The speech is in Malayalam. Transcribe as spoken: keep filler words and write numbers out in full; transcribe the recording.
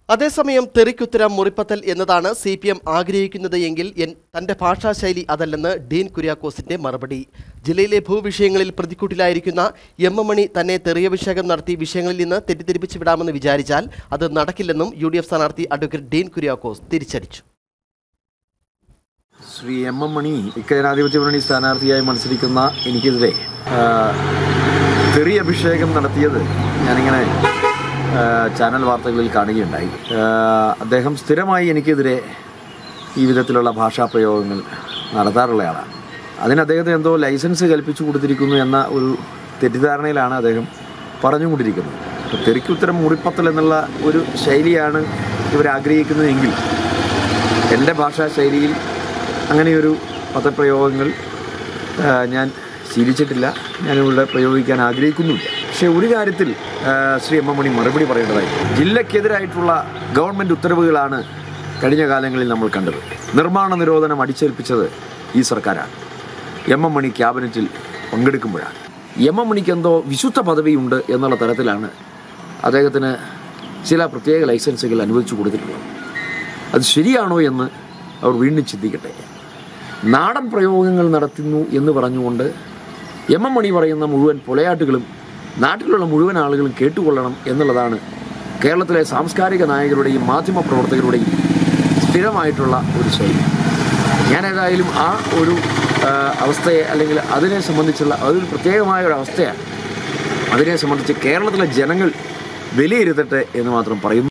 അതേസമയം തെറിക്കുത്തരം മുറിപ്പത്തൽ എന്നതാണ് സി പി എം ആഗ്രഹിക്കുന്നത് എങ്കിൽ തന്റെ ഭാഷാശൈലി അതല്ലെന്ന് ഡീൻ കുര്യാക്കോസിന്റെ മറുപടി. ജില്ലയിലെ ഭൂവിഷയങ്ങളിൽ പ്രതിക്കൂട്ടിലായിരിക്കുന്ന എം എം മണി തന്നെ തെറിയഭിഷേകം നടത്തി വിഷയങ്ങളിൽ നിന്ന് തെറ്റിദ്ധരിപ്പിച്ചു വിടാമെന്ന് വിചാരിച്ചാൽ അത് നടക്കില്ലെന്നും യു ഡി എഫ് സ്ഥാനാർത്ഥി അഡ്വക്കേറ്റ് ഡീൻ കുര്യാക്കോസ് തിരിച്ചടിച്ചു. ശ്രീ എം എം മണി ഐക്യജനാധിപത്യ മുന്നണി സ്ഥാനാർത്ഥിയായി മത്സരിക്കുന്ന എനിക്കെതിരെ തെറി അഭിഷേകം നടത്തിയത് ഞാനിങ്ങനെ ചാനൽ വാർത്തകളിൽ കാണുകയുണ്ടായി. അദ്ദേഹം സ്ഥിരമായി എനിക്കെതിരെ ഈ വിധത്തിലുള്ള ഭാഷാപ്രയോഗങ്ങൾ നടത്താറുള്ളയാളാണ്. അതിന് അദ്ദേഹത്തിന് എന്തോ ലൈസൻസ് കൽപ്പിച്ചു കൊടുത്തിരിക്കുന്നു എന്ന ഒരു തെറ്റിദ്ധാരണയിലാണ് അദ്ദേഹം പറഞ്ഞുകൊണ്ടിരിക്കുന്നത്. തെറിക്കുത്തരം മുറിപ്പത്തൽ എന്നുള്ള ഒരു ശൈലിയാണ് ഇവരാഗ്രഹിക്കുന്നതെങ്കിൽ എൻ്റെ ഭാഷാ ശൈലിയിൽ അങ്ങനെയൊരു പദപ്രയോഗങ്ങൾ ഞാൻ ശീലിച്ചിട്ടില്ല, ഞാനിവിടെ പ്രയോഗിക്കാൻ ആഗ്രഹിക്കുന്നുമില്ല. പക്ഷേ ഒരു കാര്യത്തിൽ ശ്രീ എം എം മണി മറുപടി പറയേണ്ടതായി. ജില്ലയ്ക്കെതിരായിട്ടുള്ള ഗവൺമെൻറ് ഉത്തരവുകളാണ് കഴിഞ്ഞ കാലങ്ങളിൽ നമ്മൾ കണ്ടത്. നിർമ്മാണ നിരോധനം അടിച്ചേൽപ്പിച്ചത് ഈ സർക്കാരാണ്. എം എം മണി ക്യാബിനറ്റിൽ പങ്കെടുക്കുമ്പോഴാണ്. എം എം മണിക്ക് എന്തോ വിശുദ്ധ പദവിയുണ്ട് എന്നുള്ള തരത്തിലാണ് അദ്ദേഹത്തിന് ചില പ്രത്യേക ലൈസൻസുകൾ അനുവദിച്ചു കൊടുത്തിട്ടുള്ളത്. അത് ശരിയാണോ എന്ന് അവർ വീണ്ടും ചിന്തിക്കട്ടെ. നാടൻ പ്രയോഗങ്ങൾ നടത്തുന്നു എന്ന് പറഞ്ഞുകൊണ്ട് എം എം മണി പറയുന്ന മുഴുവൻ പൊലയാട്ടുകളും നാട്ടിലുള്ള മുഴുവൻ ആളുകളും കേട്ടുകൊള്ളണം എന്നുള്ളതാണ് കേരളത്തിലെ സാംസ്കാരിക നായകരുടെയും മാധ്യമ പ്രവർത്തകരുടെയും സ്ഥിരമായിട്ടുള്ള ഒരു ശൈലി. ഞാൻ ഏതായാലും ആ ഒരു അവസ്ഥയെ അല്ലെങ്കിൽ അതിനെ സംബന്ധിച്ചുള്ള അതൊരു പ്രത്യേകമായ ഒരു അവസ്ഥയാണ്. അതിനെ സംബന്ധിച്ച് കേരളത്തിലെ ജനങ്ങൾ വിലയിരുത്തട്ടെ എന്ന് മാത്രം പറയുന്നു.